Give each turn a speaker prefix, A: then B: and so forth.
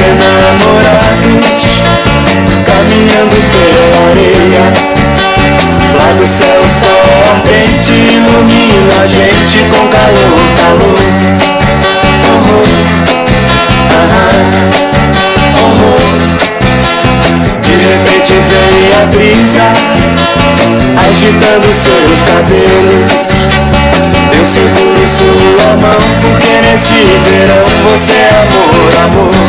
A: enamorados, caminhando pela areia. Lá do céu o sol ardente ilumina a gente com calor, calor. De repente vem a brisa, agitando seus cabelos. Eu seguro sua mão, porque nesse verão você é amor, amor.